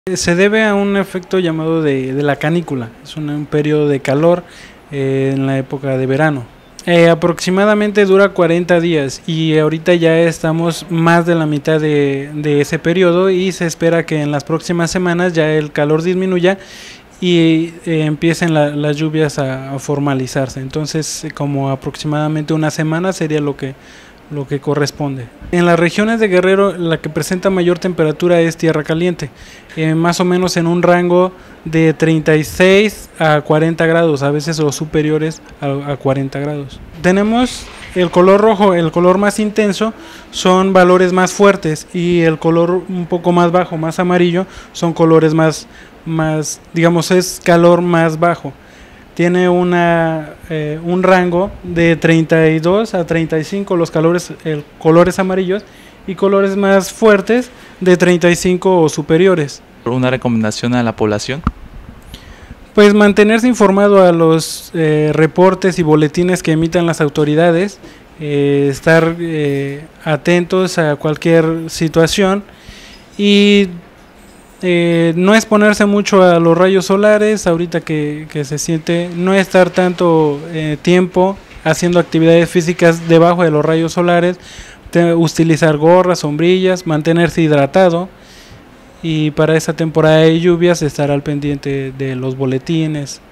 Se debe a un efecto llamado de la canícula, es un periodo de calor en la época de verano. Aproximadamente dura 40 días y ahorita ya estamos más de la mitad de ese periodo y se espera que en las próximas semanas ya el calor disminuya y empiecen las lluvias a formalizarse. Entonces como aproximadamente una semana sería lo que corresponde. En las regiones de Guerrero la que presenta mayor temperatura es Tierra Caliente, más o menos en un rango de 36 a 40 grados, a veces los superiores a 40 grados. Tenemos el color rojo, el color más intenso son valores más fuertes y el color un poco más bajo, más amarillo, son colores más digamos es calor más bajo. Tiene un rango de 32 a 35 los colores amarillos y colores más fuertes de 35 o superiores. ¿Una recomendación a la población? Pues mantenerse informado a los reportes y boletines que emitan las autoridades, estar atentos a cualquier situación y no exponerse mucho a los rayos solares ahorita que se siente, no estar tanto tiempo haciendo actividades físicas debajo de los rayos solares, utilizar gorras, sombrillas, mantenerse hidratado y para esa temporada de lluvias estar al pendiente de los boletines.